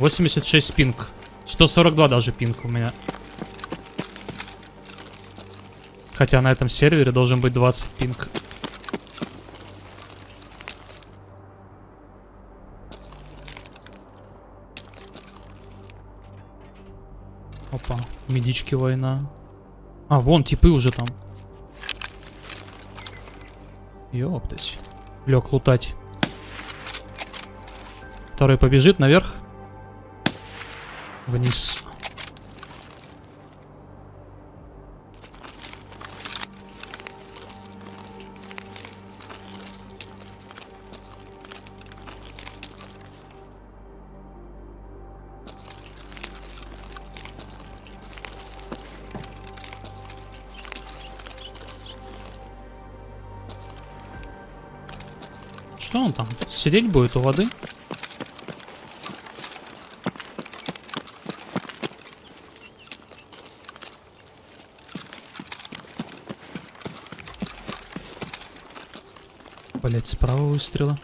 86 пинг. 142 даже пинг у меня. Хотя на этом сервере должен быть 20 пинг. Опа, медички война. А, вон типы уже там. Ёптать. Лег лутать. Второй побежит наверх. Вниз. Что он там? Сидеть будет у воды? Блять, справа выстрела.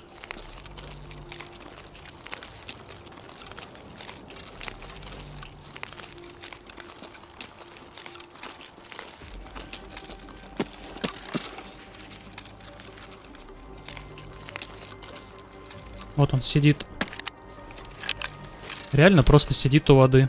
Вот он сидит. Реально просто сидит у воды.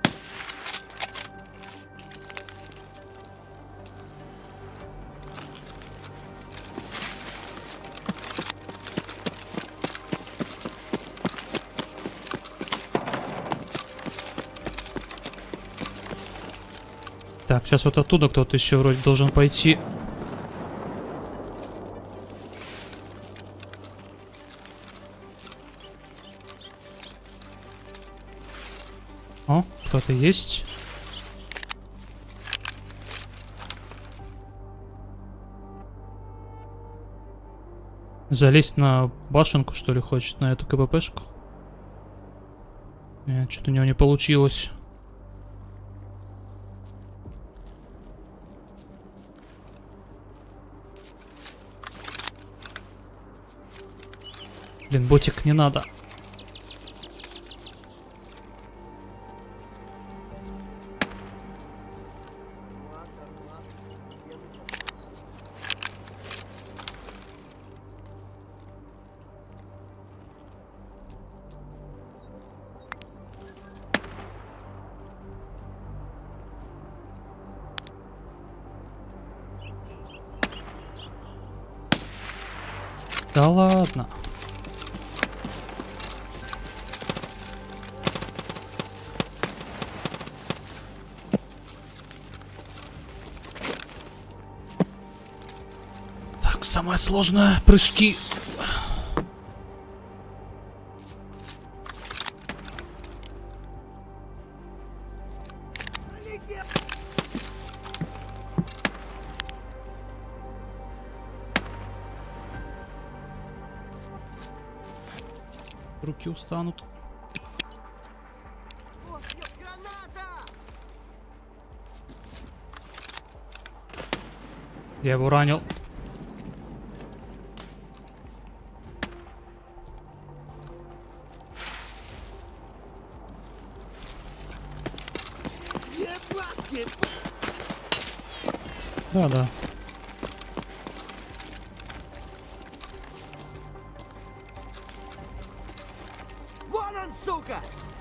Так, сейчас вот оттуда кто-то еще вроде должен пойти. О, кто-то есть. Залезть на башенку, что ли, хочет, на эту КБПшку? Нет, что-то у него не получилось. Блин, ботик не надо. Да ладно. Так, самое сложное — прыжки. Руки устанут. Я его ранил. Да, да. Вон он, сука!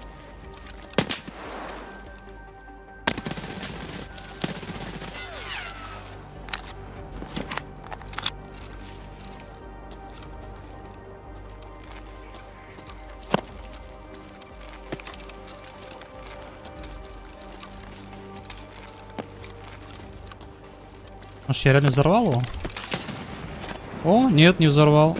Может, я реально взорвал его? О, нет, не взорвал.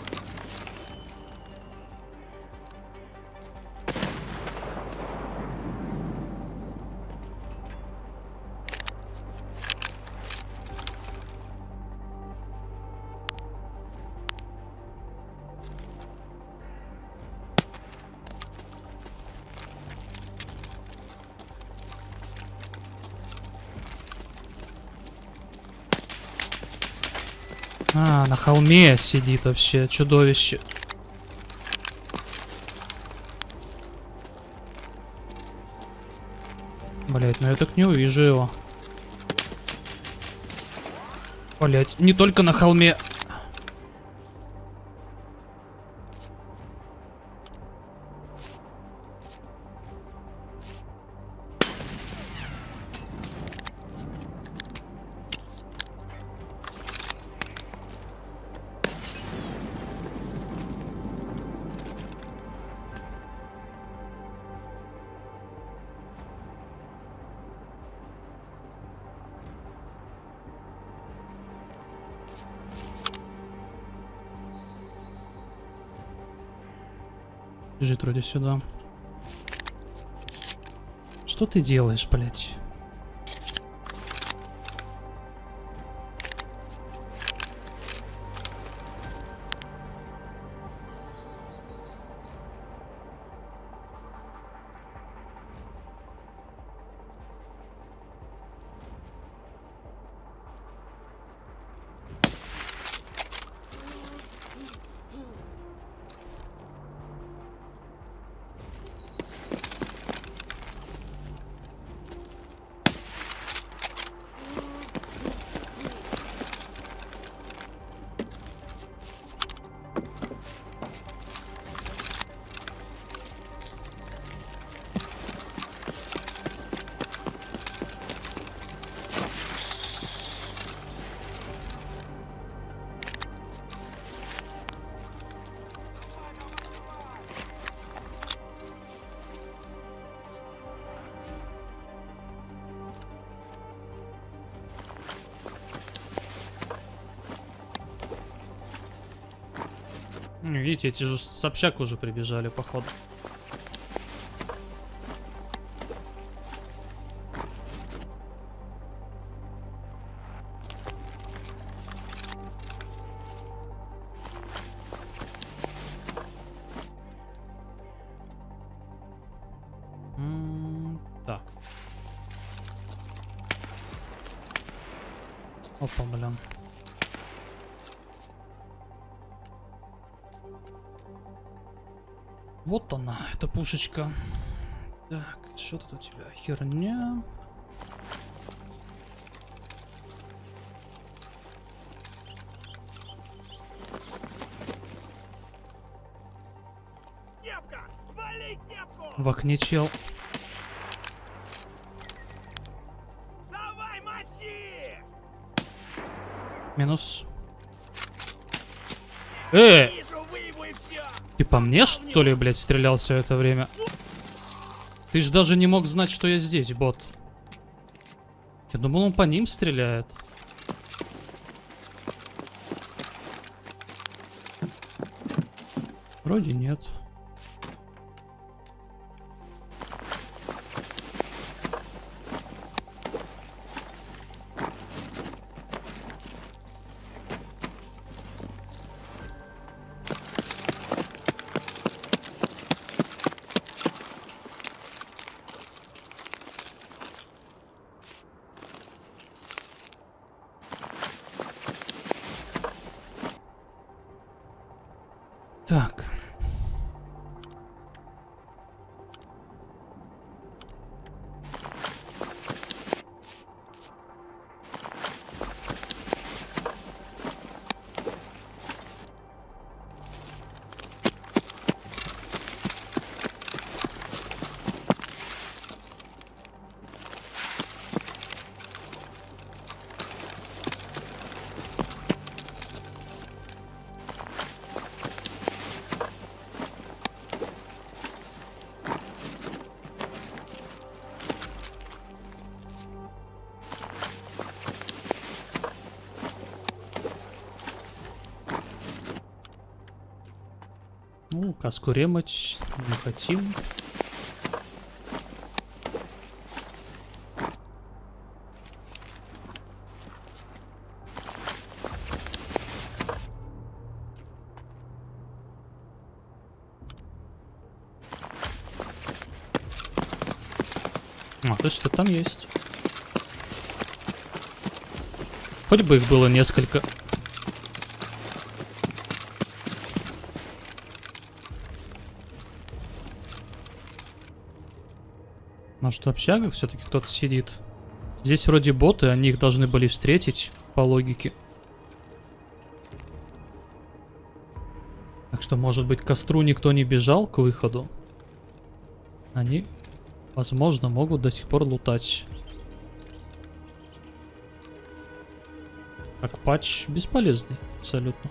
А, на холме сидит вообще чудовище. Но я так не увижу его. Блять, не только на холме. Бежит вроде сюда. Что ты делаешь, блять? Видите, эти же с общак уже прибежали, походу. Так. Опа, блин. Вот она, эта пушечка. Так, что тут у тебя? Херня. В окне чел. Давай, мочи! Минус. Вижу, выебуй всё! Ты по мне, что ли, блядь, стрелял все это время? Ты ж даже не мог знать, что я здесь, бот. Я думал, он по ним стреляет. Вроде нет. Так. Ну, каску ремать не хотим. А, то что там есть. Хоть бы их было несколько. Может, в общагах все-таки кто-то сидит? Здесь вроде боты, они их должны были встретить, по логике. Так что, может быть, к костру никто не бежал к выходу? Они, возможно, могут до сих пор лутать. Так, патч бесполезный, абсолютно.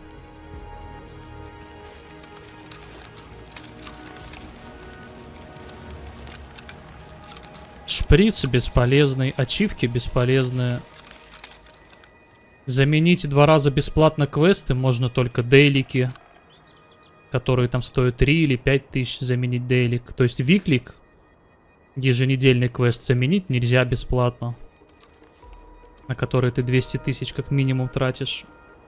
Шприц бесполезный, ачивки бесполезные. Заменить 2 раза бесплатно квесты можно только дейлики, которые там стоят 3 или 5 тысяч заменить дейлик. То есть виклик, еженедельный квест, заменить нельзя бесплатно, на который ты 200 тысяч как минимум тратишь.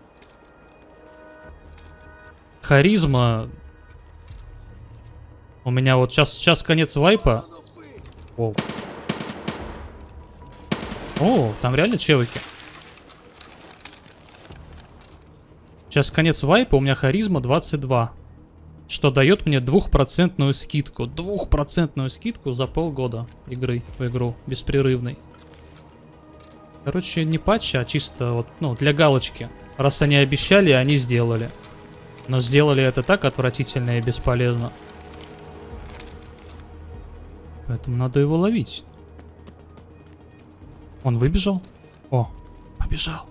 Харизма. У меня вот сейчас конец вайпа. Оу. О, там реально чевыки. Сейчас конец вайпа, у меня харизма 22. Что дает мне 2% скидку. 2% скидку за полгода игры в игру. Беспрерывной. Короче, не патч, а чисто вот, ну, для галочки. Раз они обещали, они сделали. Но сделали это так отвратительно и бесполезно. Поэтому надо его ловить. Он выбежал? О, побежал.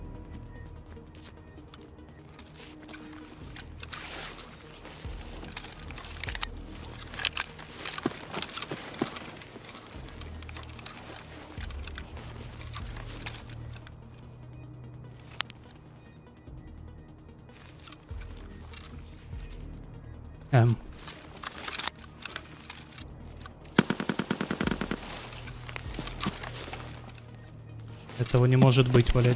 Этого не может быть, блядь.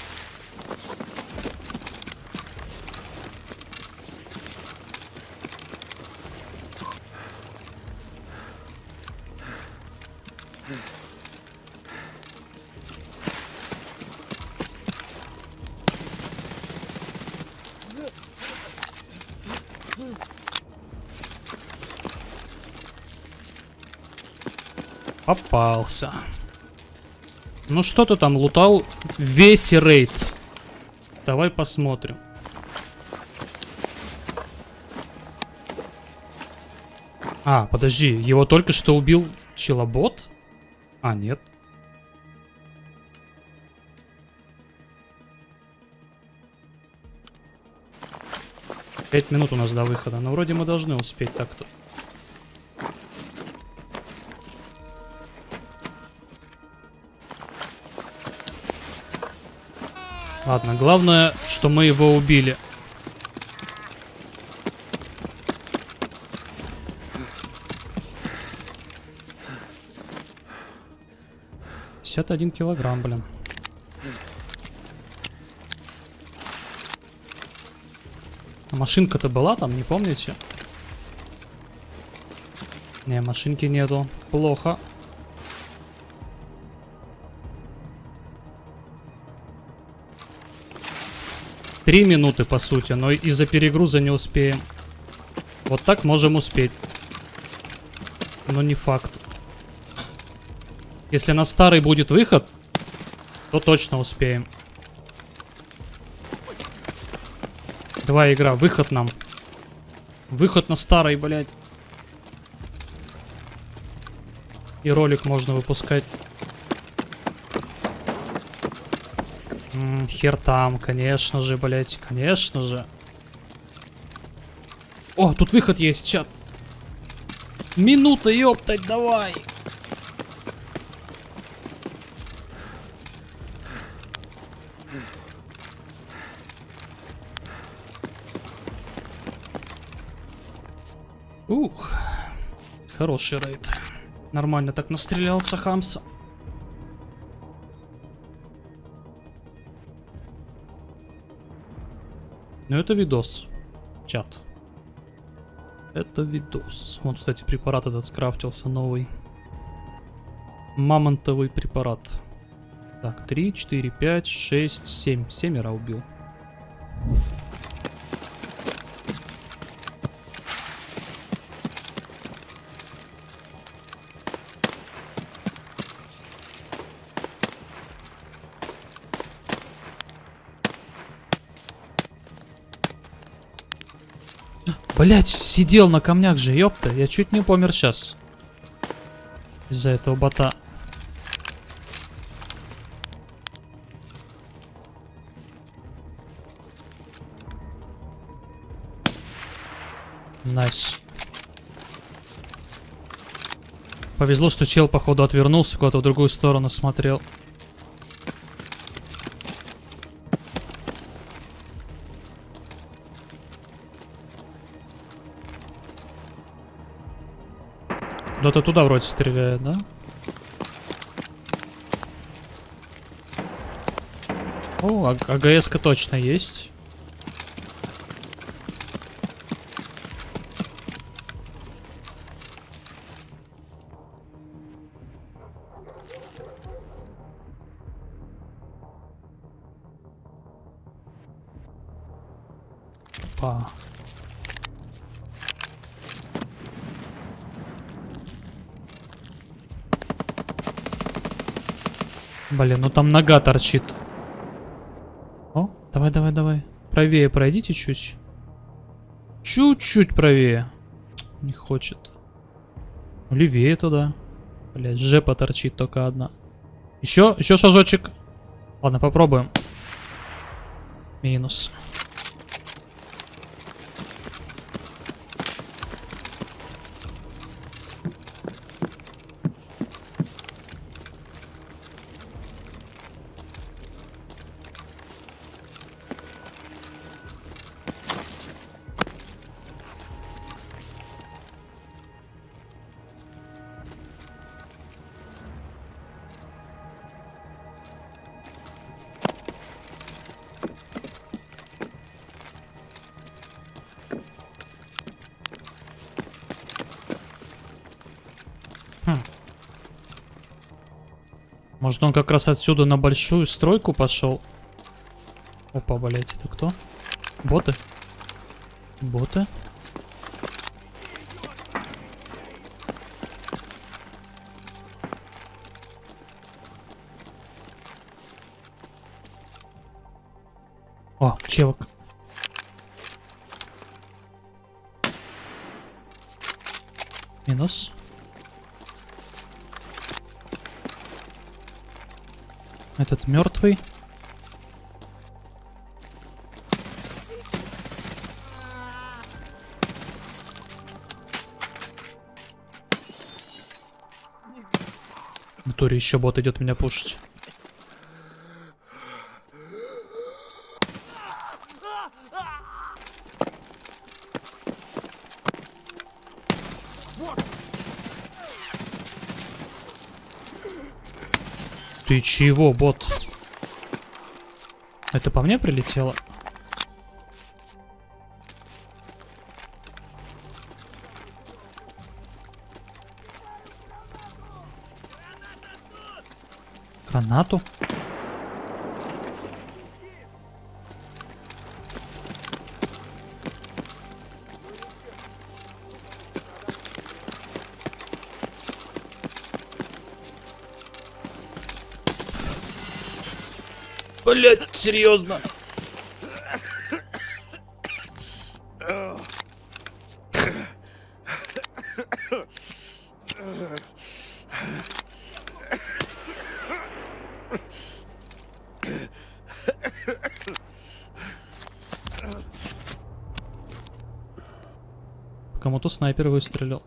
Попался. Ну что ты там лутал? Весь рейд. Давай посмотрим. А, подожди, его только что убил челобот? А, нет. Пять минут у нас до выхода, но вроде мы должны успеть так-то. Ладно, главное, что мы его убили. $51 килограмм, блин. А машинка-то была там, не помните? Не, машинки нету. Плохо. Три минуты, по сути, но из-за перегруза не успеем. Вот так можем успеть. Но не факт. Если на старый будет выход, то точно успеем. Давай, игра, выход нам. Выход на старый, блядь. И ролик можно выпускать. Хер там, конечно же, блять, конечно же. О, тут выход есть, чат. Минута, ёптать, давай. Ух, хороший рейд. Нормально так настрелялся Хамса. Ну это видос, чат. Это видос. Вот, кстати, препарат этот скрафтился новый. Мамонтовый препарат. Так, 3, 4, 5, 6, 7. Семеро убил. Блять, сидел на камнях же, ёпта. Я чуть не помер сейчас. Из-за этого бота. Найс. Повезло, что чел, походу, отвернулся, куда-то в другую сторону смотрел. Кто-то туда вроде стреляет, да? О, АГС-ка точно есть. Опа. Блин, ну там нога торчит. О, давай, давай, давай. Правее пройдите чуть. Чуть-чуть правее. Не хочет. Левее туда. Блять, жепа торчит только одна. Еще шажочек. Ладно, попробуем. Минус. Может, он как раз отсюда на большую стройку пошел? Опа, блять, это кто? Боты? Боты? О, чевок. Минус. Этот мертвый. В натуре еще бот идет меня пушить. Ты чего, бот? Это по мне прилетело? Гранату? Блять, серьезно. Кому-то снайпер выстрелил.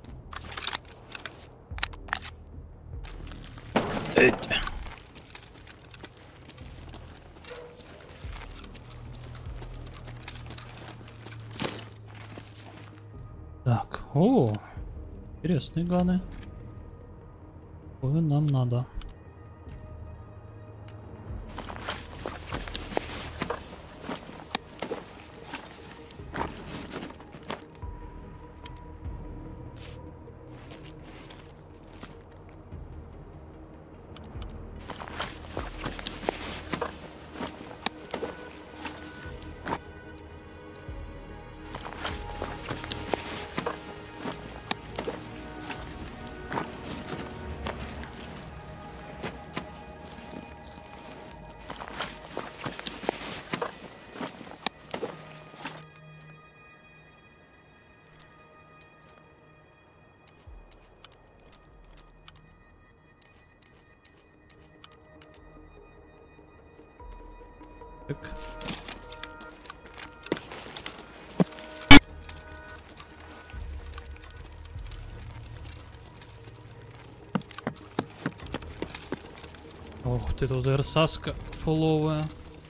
Так, о, интересные ганы. Какое нам надо? Так. Ох ты, тут РСАска фуловая.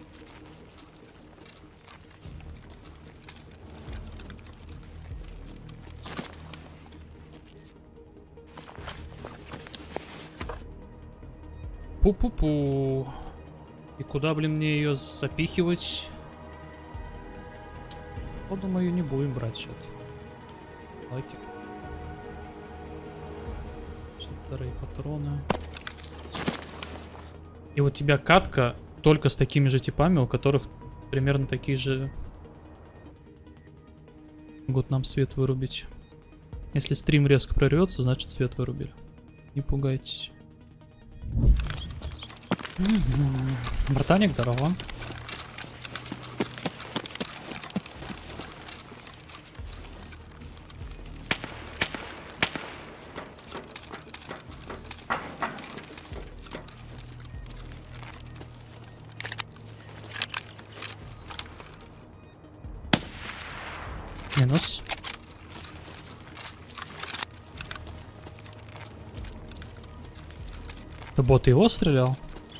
Пу-пу-пу. И куда, блин, мне ее запихивать? Походу, мою не будем брать сейчас. Лайки. Вторые патроны. И вот тебя катка только с такими же типами, у которых примерно такие же могут нам свет вырубить. Если стрим резко прорвется, значит свет вырубили. Не пугайтесь. Братаник, здорово. Минус. Это бот его стрелял?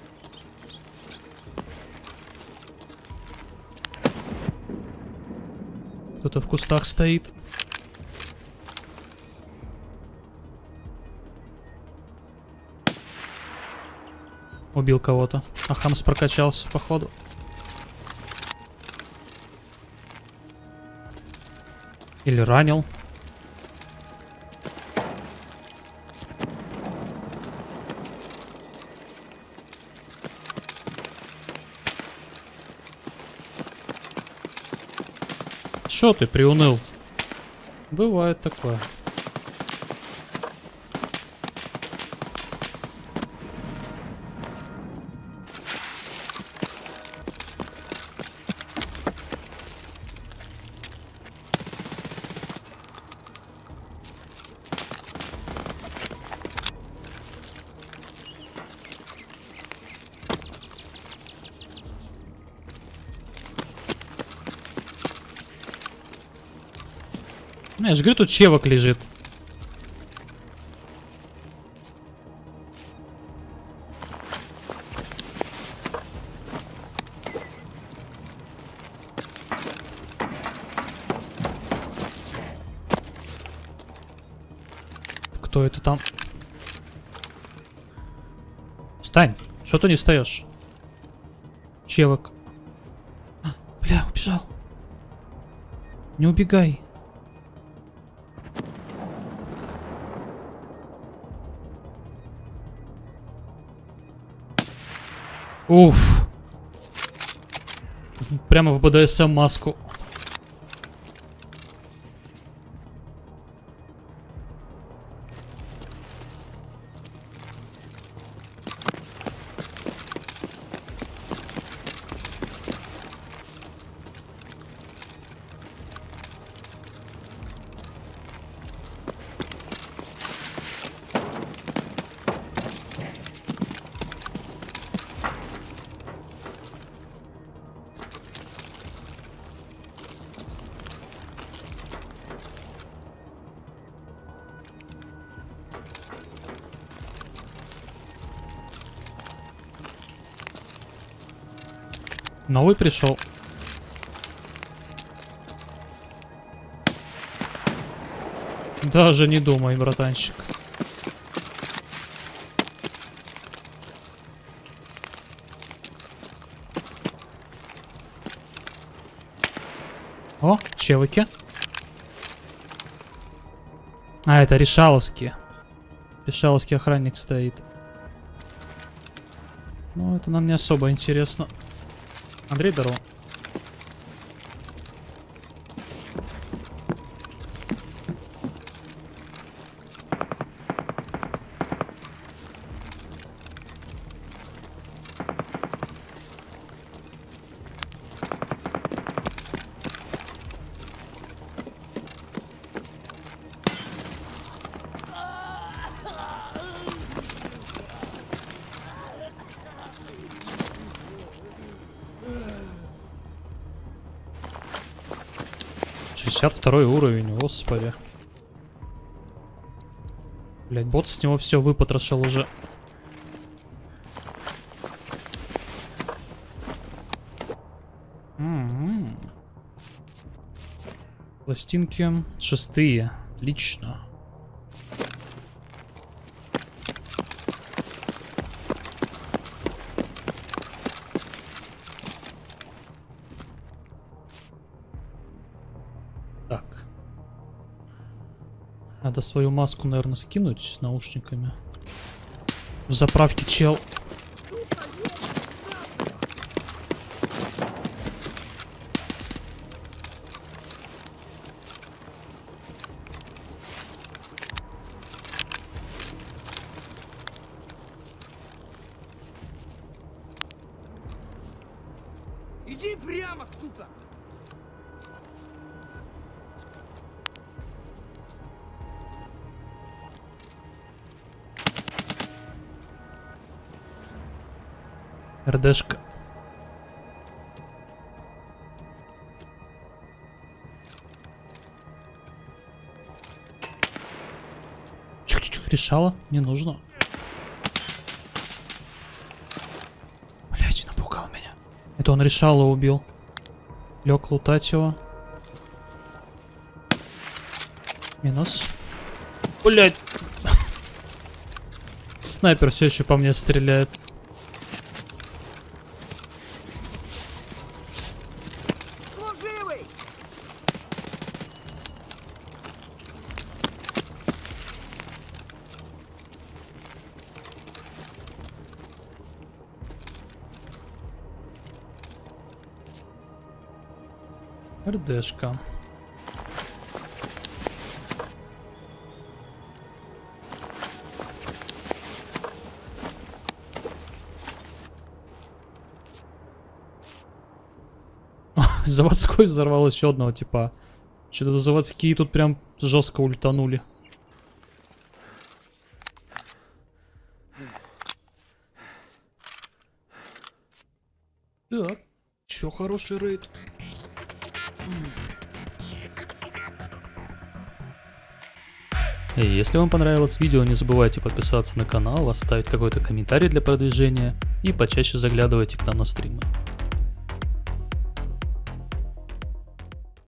Кто-то в кустах стоит. Убил кого-то. А Хамс прокачался, походу. Или ранил. Чё ты приуныл? Бывает такое. Я же говорю, тут чевок лежит. Кто это там? Встань! Что ты не встаешь? Чевок. А, бля, убежал. Не убегай. Уф. Прямо в БДСМ маску. Новый пришел. Даже не думай, братанчик. О, чевыки. А, это решаловские. Решаловский охранник стоит. Ну, это нам не особо интересно. Андрей, здорово. 62 уровень, господи. Блять, бот с него все выпотрошил уже. Пластинки 6. Отлично. Так. Надо свою маску, наверное, скинуть с наушниками. В заправке чел. Иди прямо, сука! РДшка. Чух-чух, решала? Не нужно. Блять, напугал меня. Это он решала убил. Лег лутать его. Минус. Блять. Снайпер все еще по мне стреляет. Служивый! РДшка. Заводской взорвал еще одного типа. Что-то заводские тут прям жестко ультанули. Так, чё хороший рейд. И если вам понравилось видео, не забывайте подписаться на канал, оставить какой-то комментарий для продвижения и почаще заглядывайте к нам на стримы.